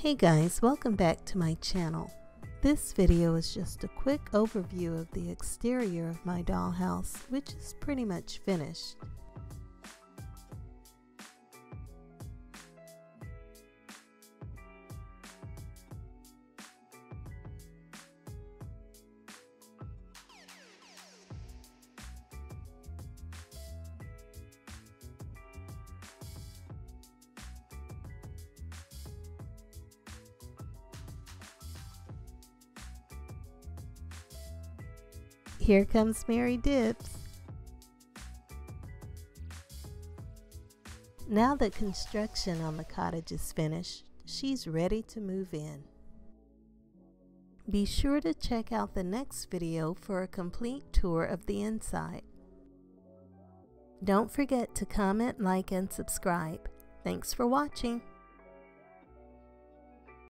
Hey guys, welcome back to my channel. This video is just a quick overview of the exterior of my dollhouse, which is pretty much finished. Here comes Mary Dibbs. Now that construction on the cottage is finished, she's ready to move in. Be sure to check out the next video for a complete tour of the inside. Don't forget to comment, like, and subscribe. Thanks for watching.